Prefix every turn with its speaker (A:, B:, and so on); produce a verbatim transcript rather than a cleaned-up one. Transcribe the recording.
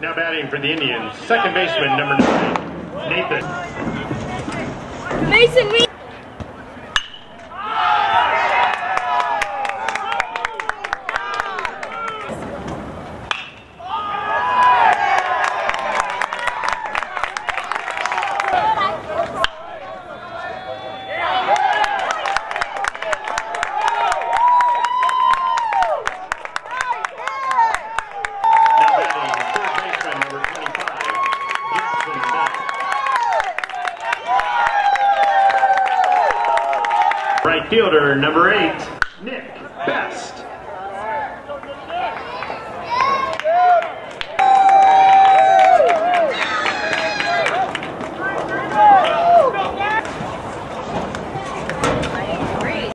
A: Now batting for the Indians, second baseman number nine, Nathan.
B: Mason Reed.
A: Right fielder, number eight, Nick Best.